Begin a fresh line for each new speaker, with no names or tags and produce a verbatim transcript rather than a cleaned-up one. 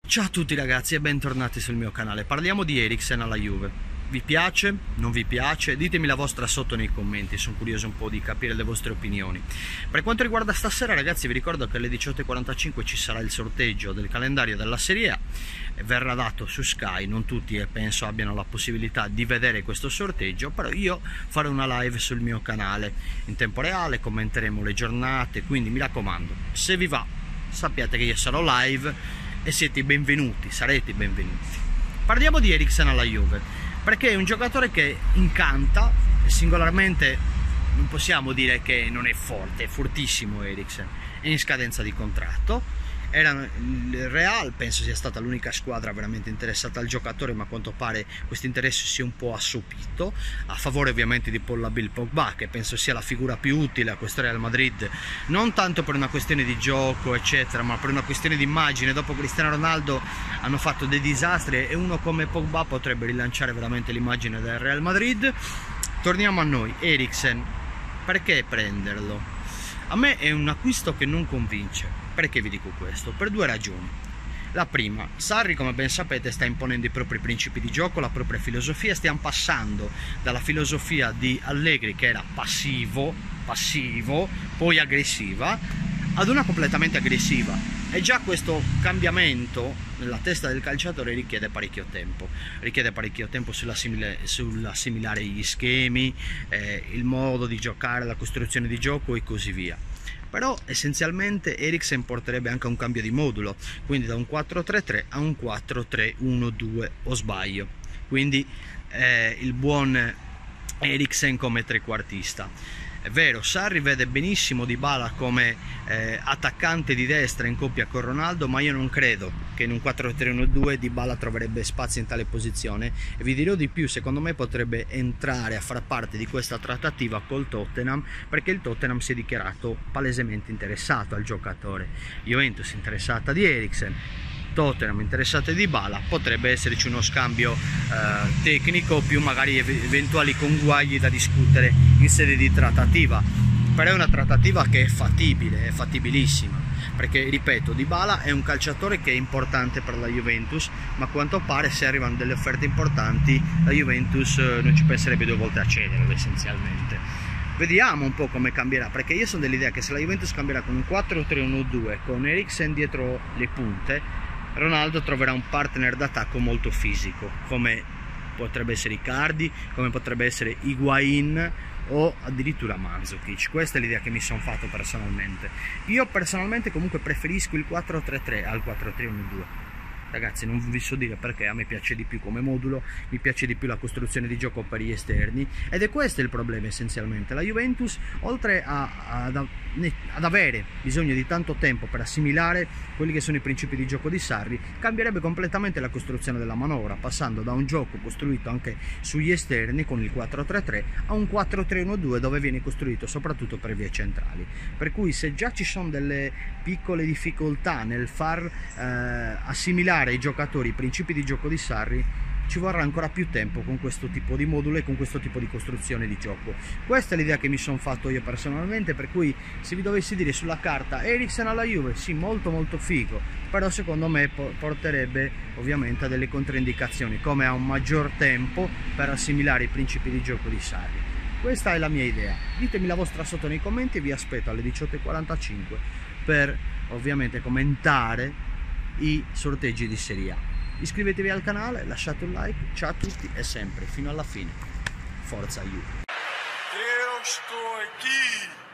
Ciao a tutti ragazzi e bentornati sul mio canale. Parliamo di Eriksen alla Juve. Vi piace? Non vi piace? Ditemi la vostra sotto nei commenti, sono curioso un po' di capire le vostre opinioni. Per quanto riguarda stasera ragazzi, vi ricordo che alle diciotto e quarantacinque ci sarà il sorteggio del calendario della Serie A. Verrà dato su Sky, non tutti e penso abbiano la possibilità di vedere questo sorteggio, però io farò una live sul mio canale in tempo reale, commenteremo le giornate, quindi mi raccomando, se vi va sappiate che io sarò live e siete benvenuti, sarete benvenuti. Parliamo di Eriksen alla Juve, perché è un giocatore che incanta, e singolarmente non possiamo dire che non è forte, è fortissimo Eriksen, è in scadenza di contratto. Era il Real, penso sia stata l'unica squadra veramente interessata al giocatore, ma a quanto pare questo interesse si è un po' assopito, a favore ovviamente di Paul Bill Pogba, che penso sia la figura più utile a questo Real Madrid, non tanto per una questione di gioco eccetera, ma per una questione di immagine. Dopo Cristiano Ronaldo hanno fatto dei disastri e uno come Pogba potrebbe rilanciare veramente l'immagine del Real Madrid. Torniamo a noi, Eriksen, perché prenderlo? A me è un acquisto che non convince. Perché vi dico questo? Per due ragioni. La prima, Sarri, come ben sapete, sta imponendo i propri principi di gioco, la propria filosofia. Stiamo passando dalla filosofia di Allegri, che era passivo, passivo, poi aggressiva, ad una completamente aggressiva. E già questo cambiamento nella testa del calciatore richiede parecchio tempo. Richiede parecchio tempo sull'assimilare gli schemi, eh, il modo di giocare, la costruzione di gioco e così via. Però essenzialmente Eriksen porterebbe anche a un cambio di modulo, quindi da un quattro tre tre a un quattro tre uno due, o sbaglio. Quindi eh, il buon Eriksen come trequartista. È vero, Sarri vede benissimo Dybala come eh, attaccante di destra in coppia con Ronaldo, ma io non credo che in un quattro tre uno due Dybala troverebbe spazio in tale posizione, e vi dirò di più, secondo me potrebbe entrare a far parte di questa trattativa col Tottenham, perché il Tottenham si è dichiarato palesemente interessato al giocatore. Juventus interessata di Eriksen, Tottenham interessate di Dybala, potrebbe esserci uno scambio eh, tecnico, più magari ev eventuali conguagli da discutere in sede di trattativa. Però è una trattativa che è fattibile, è fattibilissima, perché ripeto, Dybala è un calciatore che è importante per la Juventus, ma a quanto pare se arrivano delle offerte importanti la Juventus eh, non ci penserebbe due volte a cederlo essenzialmente. Vediamo un po' come cambierà, perché io sono dell'idea che se la Juventus cambierà con un quattro tre uno due con Eriksen dietro le punte, Ronaldo troverà un partner d'attacco molto fisico, come potrebbe essere Icardi, come potrebbe essere Higuain o addirittura Mandzukic. Questa è l'idea che mi sono fatto personalmente. Io personalmente comunque preferisco il quattro tre tre al quattro tre uno due. Ragazzi, non vi so dire perché, a me piace di più come modulo, mi piace di più la costruzione di gioco per gli esterni, ed è questo il problema essenzialmente. La Juventus, oltre a, a, ad avere bisogno di tanto tempo per assimilare quelli che sono i principi di gioco di Sarri, cambierebbe completamente la costruzione della manovra, passando da un gioco costruito anche sugli esterni con il quattro tre tre a un quattro tre uno due dove viene costruito soprattutto per vie centrali. Per cui se già ci sono delle piccole difficoltà nel far eh, assimilare i giocatori i principi di gioco di Sarri, ci vorrà ancora più tempo con questo tipo di modulo e con questo tipo di costruzione di gioco. Questa è l'idea che mi sono fatto io personalmente, per cui se vi dovessi dire sulla carta Eriksen alla Juve, sì, molto molto figo, però secondo me porterebbe ovviamente a delle controindicazioni, come a un maggior tempo per assimilare i principi di gioco di Sarri. Questa è la mia idea, ditemi la vostra sotto nei commenti e vi aspetto alle diciotto e quarantacinque per ovviamente commentare i sorteggi di Serie A. Iscrivetevi al canale, lasciate un like, ciao a tutti e sempre fino alla fine. Forza Juve!
Eu estou aqui!